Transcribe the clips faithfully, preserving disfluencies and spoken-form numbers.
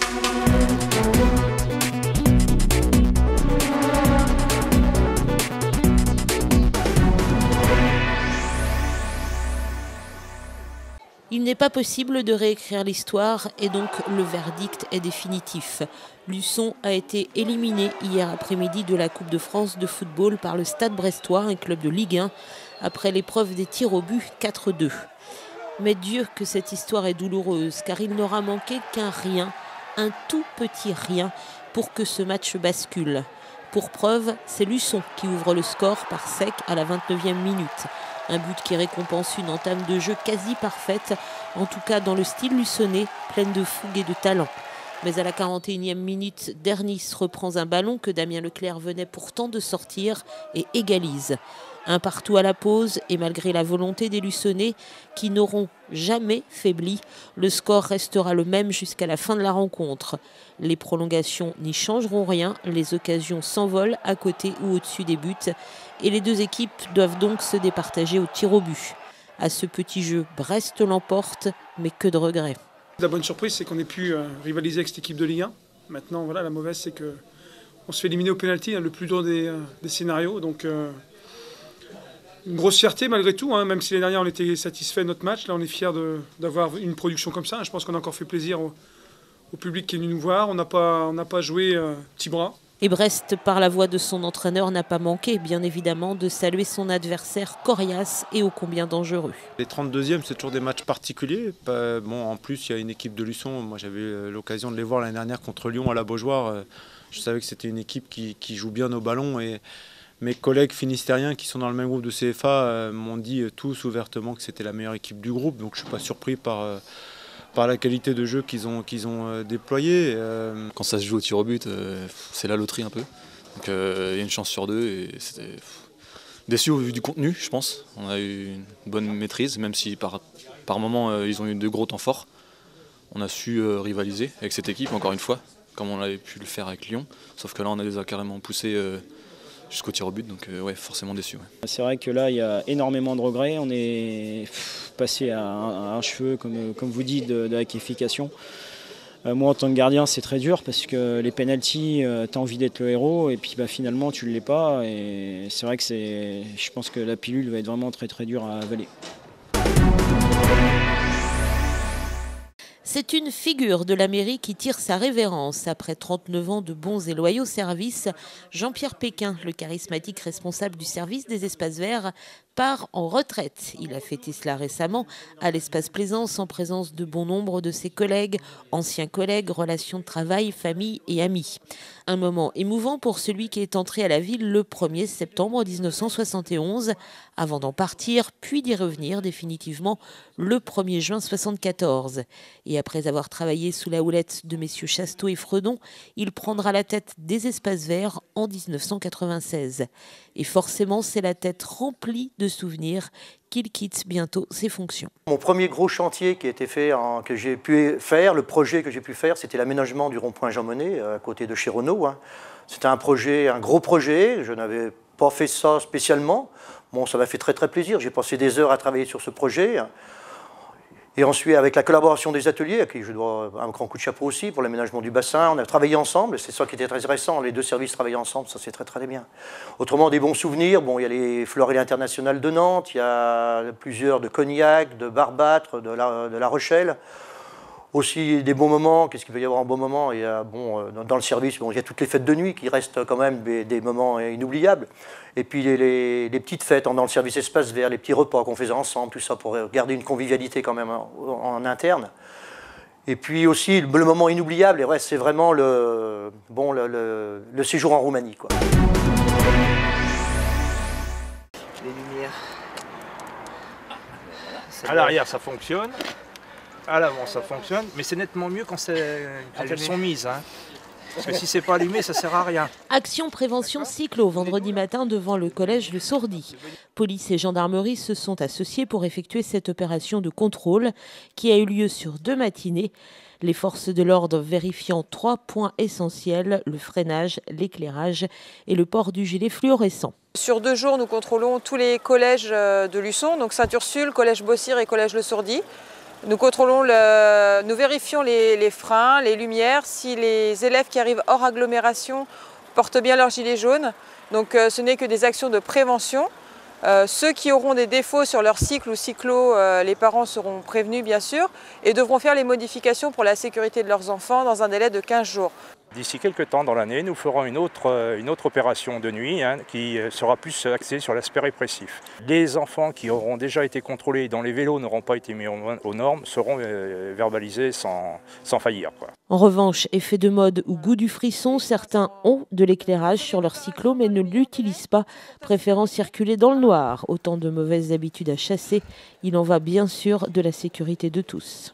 Il n'est pas possible de réécrire l'histoire et donc le verdict est définitif. Luçon a été éliminé hier après-midi de la Coupe de France de football par le Stade Brestois, un club de Ligue un, après l'épreuve des tirs au but quatre deux. Mais Dieu que cette histoire est douloureuse, car il n'aura manqué qu'un rien, un tout petit rien, pour que ce match bascule. Pour preuve, c'est Luçon qui ouvre le score par sec à la vingt-neuvième minute. Un but qui récompense une entame de jeu quasi parfaite, en tout cas dans le style luçonnais, pleine de fougue et de talent. Mais à la quarante et unième minute, Dernis reprend un ballon que Damien Leclerc venait pourtant de sortir et égalise. Un partout à la pause et malgré la volonté des Luçonnais qui n'auront jamais faibli, le score restera le même jusqu'à la fin de la rencontre. Les prolongations n'y changeront rien, les occasions s'envolent à côté ou au-dessus des buts et les deux équipes doivent donc se départager au tir au but. À ce petit jeu, Brest l'emporte, mais que de regrets. La bonne surprise, c'est qu'on ait pu euh, rivaliser avec cette équipe de Ligue un. Maintenant, voilà, la mauvaise, c'est qu'on se fait éliminer au pénalty, hein, le plus dur des, euh, des scénarios. Donc, euh, une grosse fierté malgré tout, hein, même si l'année dernière on était satisfait de notre match. Là, on est fiers d'avoir une production comme ça. Je pense qu'on a encore fait plaisir au, au public qui est venu nous voir. On n'a pas, on n'a pas joué euh, petit bras. Et Brest, par la voix de son entraîneur, n'a pas manqué, bien évidemment, de saluer son adversaire coriace et ô combien dangereux. Les trente-deuxièmes, c'est toujours des matchs particuliers. Bon, en plus, il y a une équipe de Luçon. Moi, j'avais l'occasion de les voir l'année dernière contre Lyon à la Beaujoire. Je savais que c'était une équipe qui, qui joue bien au ballon. Et mes collègues finistériens qui sont dans le même groupe de C F A m'ont dit tous ouvertement que c'était la meilleure équipe du groupe. Donc, je ne suis pas surpris par... par la qualité de jeu qu'ils ont, qu'ils ont euh, déployé. Euh... Quand ça se joue au tir au but, euh, c'est la loterie un peu. Donc il euh, y a une chance sur deux et c'était déçu au vu du contenu, je pense. On a eu une bonne maîtrise, même si par, par moments euh, ils ont eu de gros temps forts. On a su euh, rivaliser avec cette équipe, encore une fois, comme on avait pu le faire avec Lyon. Sauf que là, on a les a carrément poussés euh, jusqu'au tir au but, donc euh, ouais, forcément déçu. Ouais. C'est vrai que là, il y a énormément de regrets. On est passé à un, à un cheveu, comme, comme vous dites, de, de la qualification. Euh, moi, en tant que gardien, c'est très dur parce que les pénaltys, euh, tu as envie d'être le héros et puis bah, finalement, tu ne l'es pas. Et c'est vrai que c'est, je pense que la pilule va être vraiment très très dure à avaler. C'est une figure de la mairie qui tire sa révérence. Après trente-neuf ans de bons et loyaux services, Jean-Pierre Péquin, le charismatique responsable du service des espaces verts, part en retraite. Il a fêté cela récemment à l'espace Plaisance en présence de bon nombre de ses collègues, anciens collègues, relations de travail, famille et amis. Un moment émouvant pour celui qui est entré à la ville le premier septembre mille neuf cent soixante et onze, avant d'en partir, puis d'y revenir définitivement le premier juin mille neuf cent soixante-quatorze. Et après avoir travaillé sous la houlette de messieurs Chasteau et Fredon, il prendra la tête des espaces verts en mille neuf cent quatre-vingt-seize. Et forcément, c'est la tête remplie de souvenirs qu'il quitte bientôt ses fonctions. Mon premier gros chantier qui a été fait, en, que j'ai pu faire, le projet que j'ai pu faire, c'était l'aménagement du rond-point Jean Monnet, à côté de chez Renault. Hein. C'était un projet, un gros projet, je n'avais pas fait ça spécialement. Bon, ça m'a fait très très plaisir, j'ai passé des heures à travailler sur ce projet. Et ensuite, avec la collaboration des ateliers, à qui je dois un grand coup de chapeau aussi pour l'aménagement du bassin, on a travaillé ensemble, c'est ça qui était très intéressant, les deux services travaillaient ensemble, ça c'est très très bien. Autrement, des bons souvenirs, bon, il y a les Florilèges internationales de Nantes, il y a plusieurs de Cognac, de Barbâtre, de La, de La Rochelle. Aussi des bons moments, qu'est-ce qu'il peut y avoir en bons moments? Il y a, bon, dans le service, bon, il y a toutes les fêtes de nuit qui restent quand même des, des moments inoubliables. Et puis les, les, les petites fêtes dans le service espace vert, les petits repas qu'on faisait ensemble, tout ça pour garder une convivialité quand même en, en interne. Et puis aussi le moment inoubliable, et ouais, c'est vraiment le, bon, le, le, le séjour en Roumanie, quoi. Les lumières. À l'arrière, ça fonctionne. À l'avant, ça fonctionne, mais c'est nettement mieux quand, quand elles sont mises. Hein. Parce que si c'est pas allumé, ça sert à rien. Action prévention cyclo vendredi matin devant le collège Le Sourdy. Police et gendarmerie se sont associés pour effectuer cette opération de contrôle qui a eu lieu sur deux matinées. Les forces de l'ordre vérifiant trois points essentiels, le freinage, l'éclairage et le port du gilet fluorescent. Sur deux jours, nous contrôlons tous les collèges de Luçon, donc Saint-Ursule, collège Bossire et collège Le Sourdy. Nous contrôlons, le, nous vérifions les, les freins, les lumières, si les élèves qui arrivent hors agglomération portent bien leur gilet jaune. Donc euh, ce n'est que des actions de prévention. Euh, ceux qui auront des défauts sur leur cycle ou cyclo, euh, les parents seront prévenus bien sûr et devront faire les modifications pour la sécurité de leurs enfants dans un délai de quinze jours. D'ici quelques temps dans l'année, nous ferons une autre, une autre opération de nuit hein, qui sera plus axée sur l'aspect répressif. Les enfants qui auront déjà été contrôlés et dont les vélos n'auront pas été mis aux normes seront euh, verbalisés sans, sans faillir, quoi. En revanche, effet de mode ou goût du frisson, certains ont de l'éclairage sur leur cyclo mais ne l'utilisent pas, préférant circuler dans le noir. Autant de mauvaises habitudes à chasser. Il en va bien sûr de la sécurité de tous.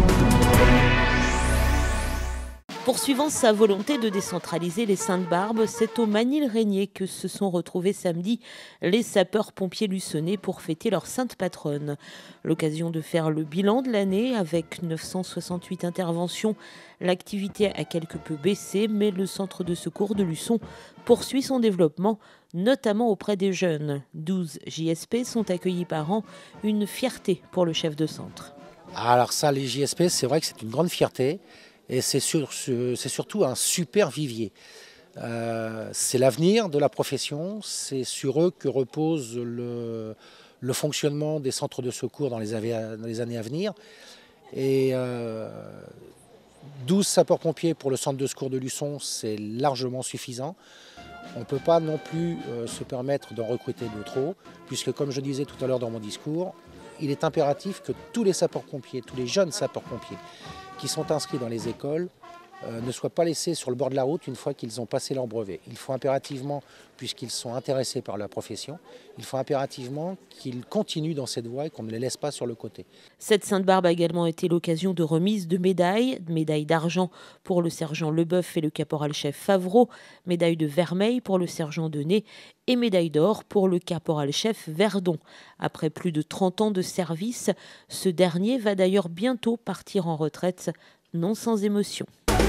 Poursuivant sa volonté de décentraliser les Saintes-Barbes, c'est au Manille-Régnier que se sont retrouvés samedi les sapeurs-pompiers luçonnais pour fêter leur sainte patronne. L'occasion de faire le bilan de l'année avec neuf cent soixante-huit interventions. L'activité a quelque peu baissé, mais le centre de secours de Luçon poursuit son développement, notamment auprès des jeunes. douze J S P sont accueillis par an, une fierté pour le chef de centre. Alors ça, les J S P, c'est vrai que c'est une grande fierté. Et c'est sur, c'est surtout un super vivier. Euh, c'est l'avenir de la profession, c'est sur eux que repose le, le fonctionnement des centres de secours dans les, dans les années à venir. Et euh, douze sapeurs-pompiers pour le centre de secours de Luçon, c'est largement suffisant. On ne peut pas non plus euh, se permettre d'en recruter de trop, puisque comme je disais tout à l'heure dans mon discours, il est impératif que tous les sapeurs-pompiers, tous les jeunes sapeurs-pompiers, qui sont inscrits dans les écoles euh, ne soient pas laissés sur le bord de la route une fois qu'ils ont passé leur brevet. Il faut impérativement, puisqu'ils sont intéressés par la profession, il faut impérativement qu'ils continuent dans cette voie et qu'on ne les laisse pas sur le côté. Cette Sainte-Barbe a également été l'occasion de remise de médailles, médaille d'argent pour le sergent Leboeuf et le caporal-chef Favreau, médaille de vermeil pour le sergent Denet et médaille d'or pour le caporal-chef Verdon. Après plus de trente ans de service, ce dernier va d'ailleurs bientôt partir en retraite, non sans émotion.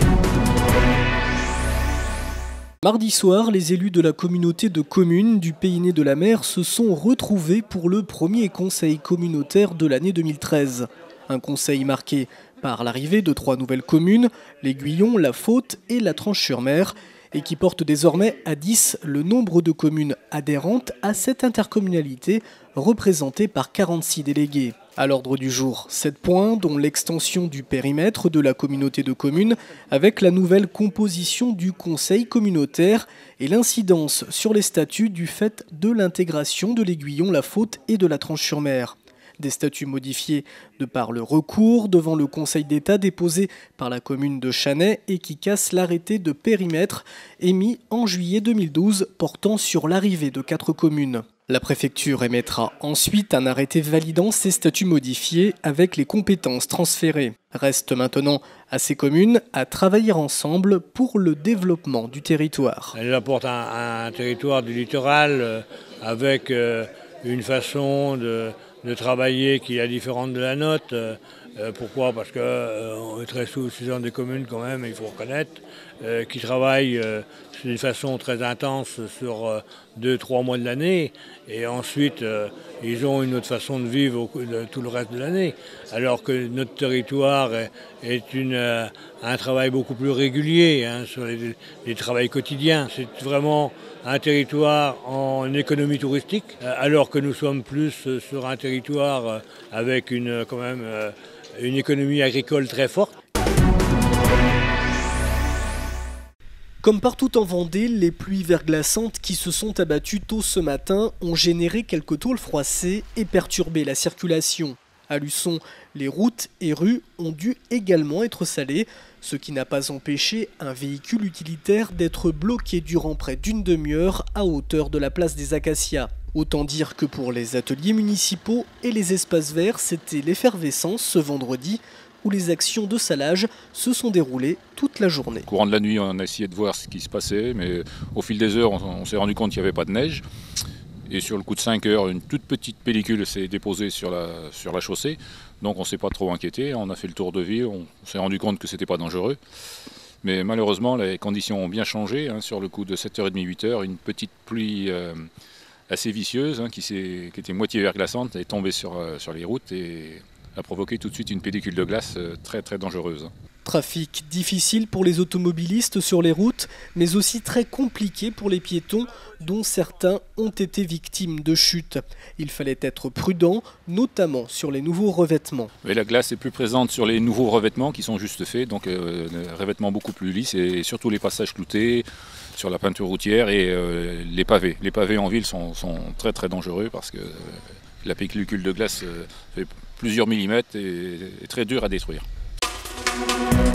Mardi soir, les élus de la communauté de communes du Pays Né de la Mer se sont retrouvés pour le premier conseil communautaire de l'année deux mille treize. Un conseil marqué par l'arrivée de trois nouvelles communes, l'Aiguillon, la Faute et la Tranche-sur-Mer, et qui porte désormais à dix le nombre de communes adhérentes à cette intercommunalité représentée par quarante-six délégués. À l'ordre du jour, sept points, dont l'extension du périmètre de la communauté de communes avec la nouvelle composition du conseil communautaire et l'incidence sur les statuts du fait de l'intégration de l'Aiguillon, la Faute et de la Tranche-sur-Mer. Des statuts modifiés de par le recours devant le Conseil d'État déposé par la commune de Chanay et qui casse l'arrêté de périmètre émis en juillet deux mille douze portant sur l'arrivée de quatre communes. La préfecture émettra ensuite un arrêté validant ces statuts modifiés avec les compétences transférées. Reste maintenant à ces communes à travailler ensemble pour le développement du territoire. Elle apporte un, un territoire du littoral euh, avec euh, une façon de... de travailler qui est différente de la nôtre. Euh, pourquoi ? Parce qu'on euh, est très souvent des communes quand même, il faut reconnaître, euh, qui travaillent euh, d'une façon très intense sur euh, deux, trois mois de l'année. Et ensuite, euh, ils ont une autre façon de vivre au, de, tout le reste de l'année. Alors que notre territoire est, est une, euh, un travail beaucoup plus régulier hein, sur les, les travails quotidiens. C'est vraiment un territoire en économie touristique, alors que nous sommes plus sur un territoire avec une, quand même, une économie agricole très forte. Comme partout en Vendée, les pluies verglaçantes qui se sont abattues tôt ce matin ont généré quelques tôles froissées et perturbé la circulation. À Luçon, les routes et rues ont dû également être salées, ce qui n'a pas empêché un véhicule utilitaire d'être bloqué durant près d'une demi-heure à hauteur de la place des Acacias. Autant dire que pour les ateliers municipaux et les espaces verts, c'était l'effervescence ce vendredi où les actions de salage se sont déroulées toute la journée. Au courant de la nuit, on a essayé de voir ce qui se passait, mais au fil des heures, on, on s'est rendu compte qu'il n'y avait pas de neige. Et sur le coup de cinq heures, une toute petite pellicule s'est déposée sur la, sur la chaussée. Donc on ne s'est pas trop inquiété, on a fait le tour de ville, on, on s'est rendu compte que ce n'était pas dangereux. Mais malheureusement, les conditions ont bien changé. Hein, sur le coup de sept heures trente, huit heures, une petite pluie euh, assez vicieuse, hein, qui, qui était moitié verglaçante, est tombée sur, euh, sur les routes et a provoqué tout de suite une pellicule de glace très très dangereuse. Trafic difficile pour les automobilistes sur les routes, mais aussi très compliqué pour les piétons, dont certains ont été victimes de chutes. Il fallait être prudent, notamment sur les nouveaux revêtements. Mais la glace est plus présente sur les nouveaux revêtements qui sont juste faits, donc euh, des revêtements beaucoup plus lisses et surtout les passages cloutés sur la peinture routière et euh, les pavés. Les pavés en ville sont, sont très très dangereux parce que euh, la pellicule de glace euh, fait plusieurs millimètres et est très dure à détruire. Thank you.